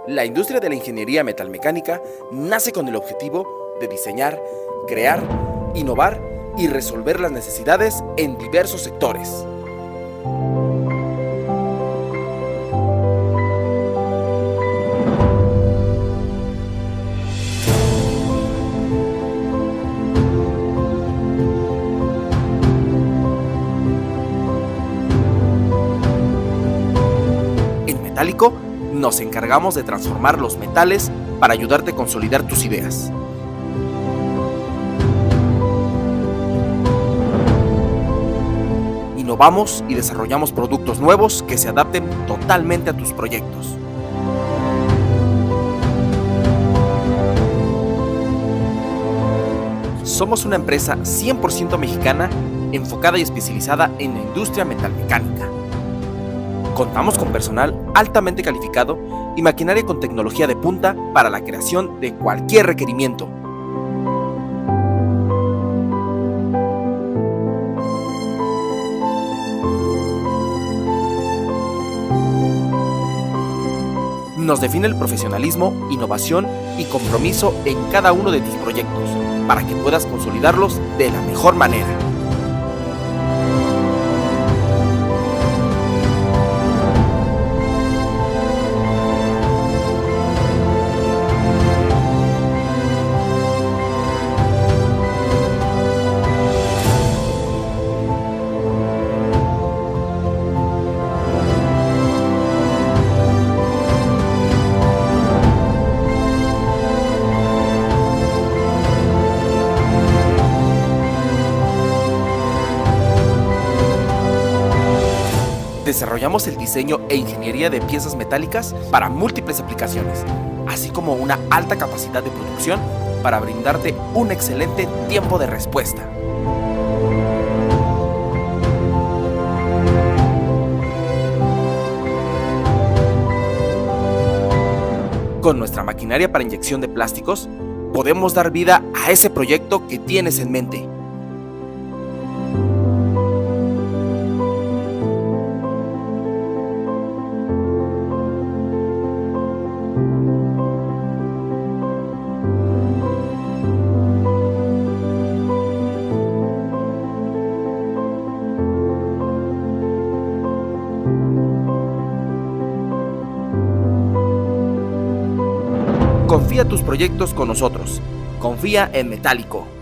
La industria de la ingeniería metalmecánica nace con el objetivo de diseñar, crear, innovar y resolver las necesidades en diversos sectores. En Metálico nos encargamos de transformar los metales para ayudarte a consolidar tus ideas. Innovamos y desarrollamos productos nuevos que se adapten totalmente a tus proyectos. Somos una empresa 100% mexicana enfocada y especializada en la industria metalmecánica. Contamos con personal altamente calificado y maquinaria con tecnología de punta para la creación de cualquier requerimiento. Nos define el profesionalismo, innovación y compromiso en cada uno de tus proyectos, para que puedas consolidarlos de la mejor manera. Desarrollamos el diseño e ingeniería de piezas metálicas para múltiples aplicaciones, así como una alta capacidad de producción para brindarte un excelente tiempo de respuesta. Con nuestra maquinaria para inyección de plásticos, podemos dar vida a ese proyecto que tienes en mente. Confía tus proyectos con nosotros. Confía en Metálico.